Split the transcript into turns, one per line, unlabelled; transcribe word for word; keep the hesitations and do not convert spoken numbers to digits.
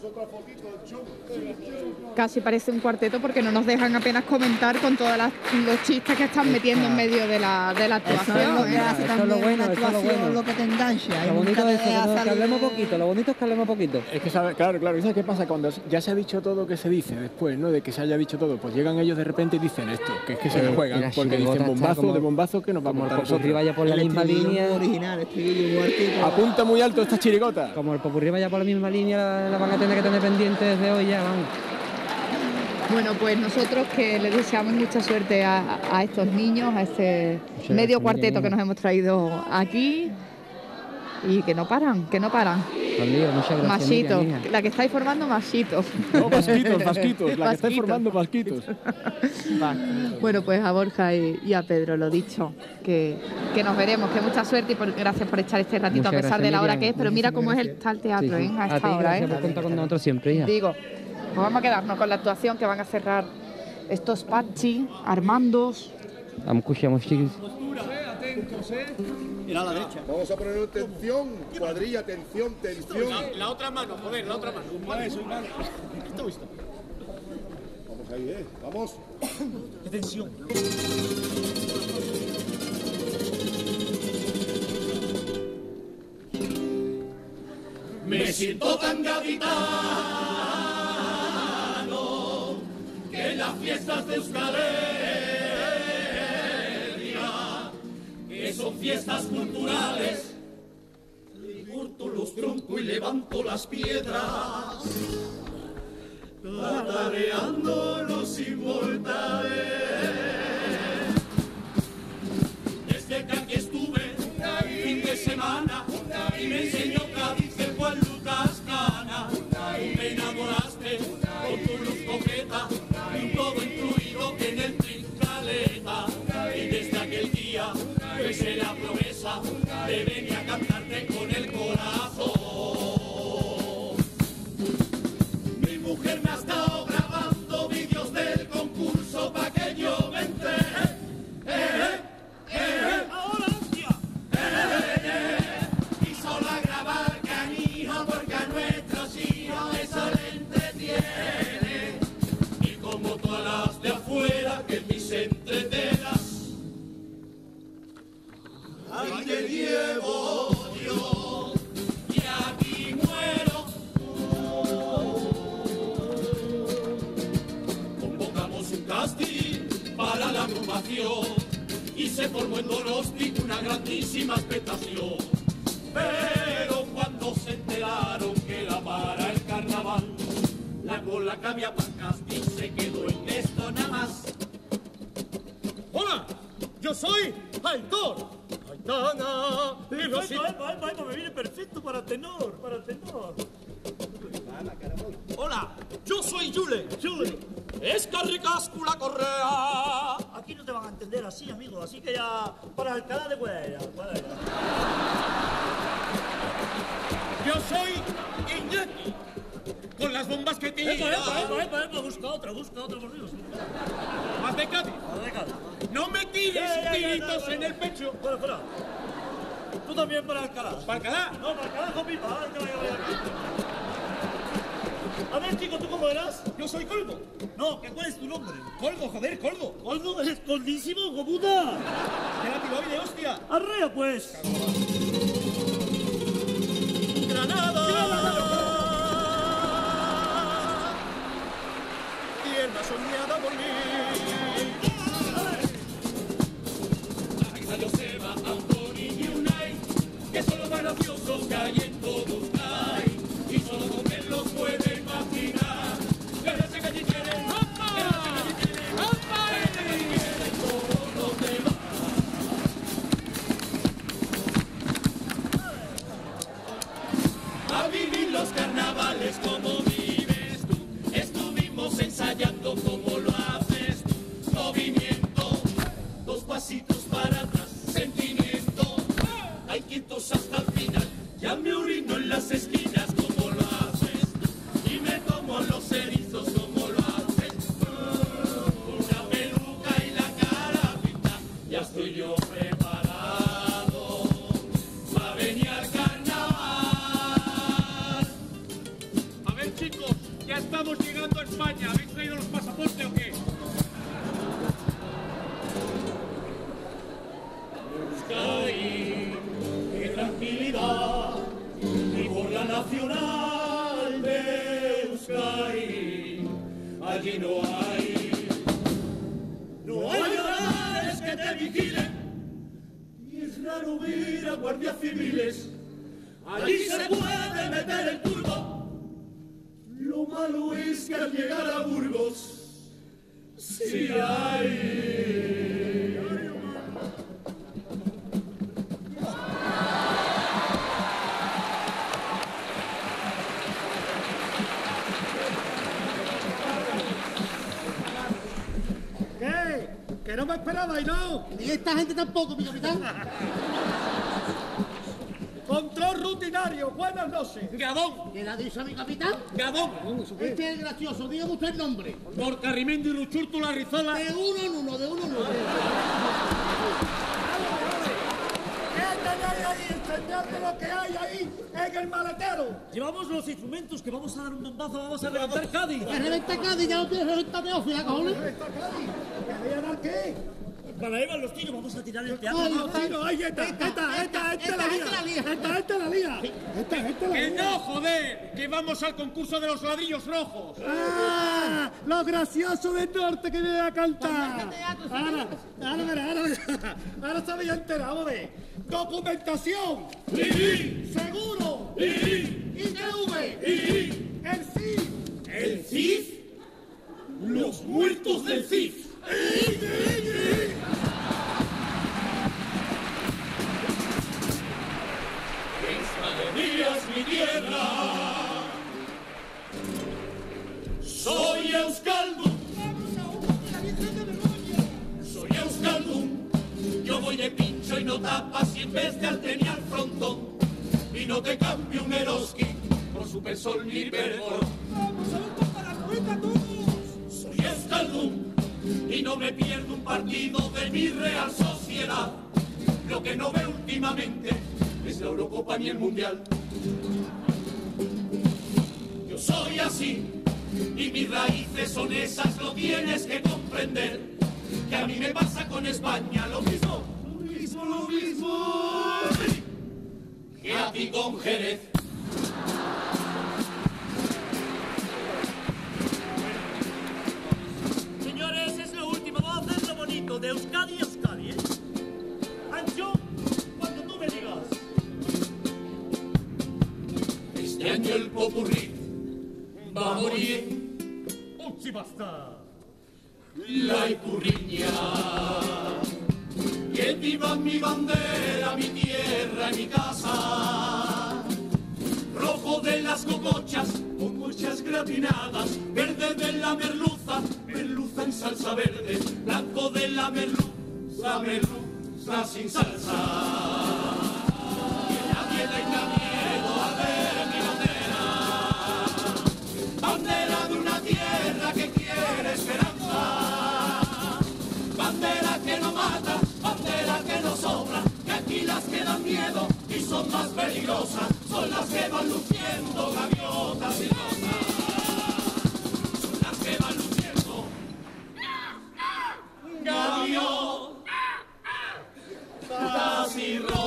Casi parece un cuarteto porque no nos dejan apenas comentar con todos los chistes que están metiendo en medio de la, de la actuación.
Eso es lo que hace
Eso es lo bueno,
una
eso es lo
actuación,
bueno.
lo que te engancha.
Lo bonito es eso, que, no- que hablemos poquito, lo bonito es que hablemos poquito.
Es que sabe, claro, claro, ¿sabes qué pasa? Cuando ya se ha dicho todo que se dice después, ¿no? De que se haya dicho todo, pues llegan ellos de repente y dicen esto, que es que se
Eh,
la
y
juegan,
la
porque
chirigota
dicen
está
bombazo,
como-
de bombazo que nos va a
Como el
contar
popurrí
nosotros.
vaya por la
El
misma
estribillo
línea.
original, estribillo muy artito.
Apunta muy alto esta chirigota.
Como el popurrí vaya por la misma línea, la, la van a tener que tener pendiente desde hoy ya, vamos.
Bueno, pues nosotros que les deseamos mucha suerte a, a estos niños, a este
Muchas
medio
gracias,
cuarteto
niña.
que nos hemos traído aquí y que no paran, que no paran.
Pues lío, muchas gracias.
Machito,
Miriam, hija.
la que estáis formando Machito.
No, vasquitos, vasquitos, la que estáis
Vasquitos.
formando vasquitos.
Bueno, pues a Borja y, y a Pedro, lo dicho, que, que nos veremos, que mucha suerte y por- gracias por echar este ratito
Muchas
a pesar
gracias,
de la hora
Miriam.
que es, pero mira
Muchísimas
cómo es el,
gracias.
está el teatro,
Sí, sí.
¿eh? A
A
esta
ti,
hora,
gracias
¿eh?
por contar con nosotros siempre, hija.
Digo, pues vamos a quedarnos con la actuación que van a cerrar estos Pachi, Armandos.
Vamos, escuchamos, chiquis.
Vamos a poner atención, cuadrilla, atención, tensión.
La otra mano, joder, la otra mano. Vale, soy mal. Esto visto.
Vamos ahí, ¿eh? Vamos.
Qué tensión. Me siento tan gaditano que en las fiestas de Euskal Herria, que son fiestas culturales, le corto los troncos y levanto las piedras, tatareando los inmortales. Desde que aquí estuve, fin de semana, y me enseñó Cádiz el Juan Lucas Cana. Me enamoraste con tu luz coqueta y un todo incluido en el trincaleta. Y desde aquel día yo hice la promesa de venir a cantarte con el corazón. Mi mujer me ha estado grabando vídeos del concurso pa' que yo me entere. Eh, eh, ahora hostia. Eh, eh, y solo a grabar canija porque a nuestros hijos eso le entretiene. Y como todas las de afuera que en mis entreteras, ahí te llevo yo y aquí muero. Convocamos un casting para la agrupación y se formó en Donosti una grandísima expectación. Pero cuando se enteraron que era para el carnaval, la cola que había para el casting se quedó en esto nada más. ¡Hola! ¡Yo soy Aitor! ¡Aitana! Y los-
Epa, epa, epa, me viene perfecto para tenor, para tenor.
¡Hola! ¡Yo soy Yule! ¡Yule! ¡Es Carricáscula Correa!
Aquí no te van a entender así, amigo, así que ya para Alcalá de Huella.
¡Yo soy Iñaki! ¡Con las bombas que tira!
Epa, epa, epa, epa, epa, busca otra, busca otra, por Dios.
¡Más de Cádiz!
A ver, Cádiz.
¡No me tires
Ya, ya, ya,
tiritos
ya,
en el pecho!
Fuera, fuera. Tú también para Alcalá.
¿Para Alcalá?
No, para Alcalá con pipa. Ay, que vaya, vaya, vaya. A ver, chico, ¿tú cómo eras?
¡Yo soy Colgo!
No, ¿qué cuál es tu nombre?
¡Colgo, joder, Colgo!
Colgo, eres coldísimo, coputa.
¡De la tiroide, hostia!
Arrea, pues.
¡Granada! Tierra soñada por mí. Águila, Joseba, Antoni y Unai, que son los más graciosos que hay en todos hay. Y solo con verlos puede imaginar. Que no se callen, que no se callen, todos los demás. A vivir los carnavales como vives tú. Estuvimos ensayando como lo haces tú. Movimiento, dos pasitos para atrás. Sentimiento, nacional de Euskadi. Allí no hay, no hay horarios que te vigilen, y es raro ver a guardias civiles. Allí se puede meter el turbo. Lo malo es que al llegar a Burgos, sí hay.
¿Qué? Que no me esperabais, ¿no?
Y esta gente tampoco, mi capitán.
Control rutinario, buenas noches.
Gabón,
¿Qué le ha dicho a mi capitán?
Gabón,
Este es el gracioso, dígame usted el nombre.
por Carrimendi y Ruchúrtula Rizola.
De uno en uno, de uno en uno.
¿Qué tenéis ahí? Enseñadme lo que hay ahí en el maletero.
Llevamos los instrumentos que vamos a dar un bombazo, vamos a levantar Cádiz.
Que reventa Cádiz, ya no tienes reventar Teófila, cojones.
¿Queréis ganar qué?
Para ahí van los tiros, vamos a tirar el teatro.
Ay,
No, tiro, ahí esta, esta, esta, esta, esta la lía. Esta, esta la lía. Esta, esta la
¡Que
lía.
no, joder! ¡Que vamos al concurso de los ladrillos rojos!
¡Ah! Lo gracioso del norte que viene a cantar. Ahora, ahora, verá, ahora, verá. Ahora se había enterado, vamos a ver. Documentación.
¡Sí!
Seguro.
¡Sí!
I T V.
¡Sí!
El C I F.
¿El C I F? ¡Los muertos del C I F! Extremadía es mi tierra. Soy Euskaldun. Soy Euskaldun. Yo voy de pincho y no tapas, y en vez de alteniar frontón, y no te cambio un Eroski por Supersol ni Hiperbolón. Soy Euskaldun y no me pierdo un partido de mi Real Sociedad. Lo que no veo últimamente es la Eurocopa ni el Mundial. Yo soy así y mis raíces son esas, lo tienes que comprender. Que a mí me pasa con España lo mismo, lo mismo, lo mismo que a ti con Jerez.
Señores, es lo último, vamos a hacerlo bonito, de Euskadi a Euskadi, ¿eh? Ancho, cuando tú me digas.
Este año el popurrí va a morir
¡Uchi, basta!
la icurriña. Que viva mi bandera, mi tierra y mi casa. Rojo de las cocochas, cocochas gratinadas. Verde de la merluza, merluza en salsa verde. Blanco de la merluza, merluza sin salsa. Que nadie tenga miedo a ver mi bandera. Bandera de una tierra que quiere esperanza. Bandera que no mata, bandera que no sobra. Que aquí las que dan miedo y son más peligrosas son las que van luciendo gaviotas y rosas. Son las que van luciendo gaviotas y rosas.